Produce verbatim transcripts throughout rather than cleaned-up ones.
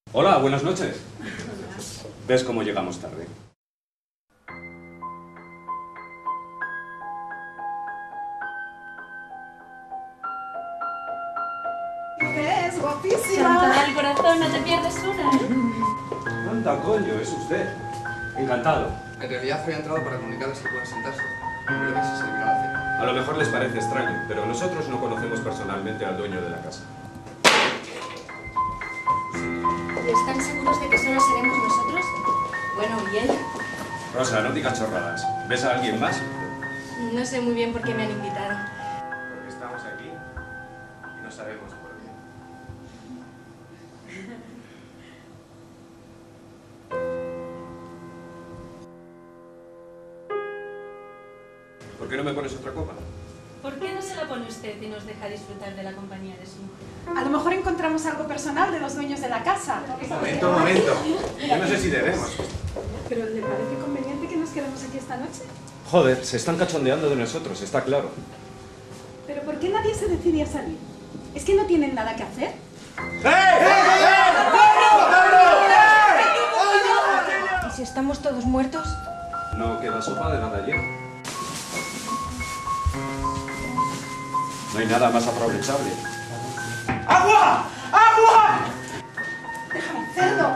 Hola, buenas noches. ¿Ves cómo llegamos tarde? ¿Ves? Guapísima. Santa del corazón, no te pierdes una, ¿eh? Anda, coño, es usted. Encantado. En realidad había entrado para comunicarles que puedan sentarse. Creo que se servirá la cena. A lo mejor les parece extraño, pero nosotros no conocemos personalmente al dueño de la casa. ¿Y están seguros de que solo seremos nosotros? Bueno, ¿y él? Rosa, no digas chorradas. ¿Ves a alguien más? No sé muy bien por qué me han invitado. Porque estamos aquí y no sabemos por qué. ¿Por qué no me pones otra copa? ¿Por qué no se la pone usted y nos deja disfrutar de la compañía de su mujer? A lo mejor encontramos algo personal de los dueños de la casa. Un momento, un momento. Yo no sé si debemos. ¿Pero le parece conveniente que nos quedemos aquí esta noche? Joder, se están cachondeando de nosotros, está claro. ¿Pero por qué nadie se decide a salir? ¿Es que no tienen nada que hacer? ¿Y si estamos todos muertos? No queda sopa de nada ayer. No hay nada más aprovechable. ¡Agua! ¡Agua! ¡Déjame, cerdo!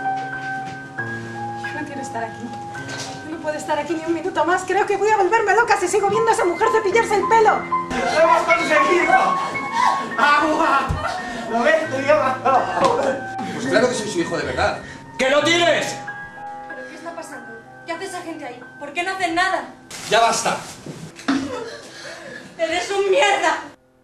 Yo no quiero estar aquí. Yo no puedo estar aquí ni un minuto más. Creo que voy a volverme loca si sigo viendo a esa mujer cepillarse el pelo. ¡Lo hemos conseguido! ¡Agua! ¿Lo ves? Te digo, Pues claro que soy su hijo de verdad. ¡Que lo tienes! ¿Pero qué está pasando? ¿Qué hace esa gente ahí? ¿Por qué no hacen nada? ¡Ya basta! ¡Eres un mierda!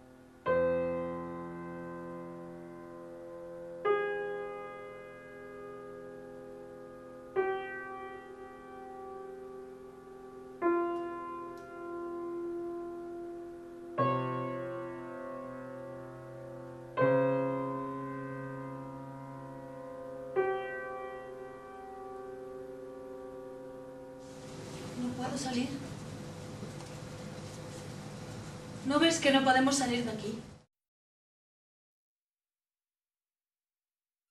No puedo salir. ¿No ves que no podemos salir de aquí?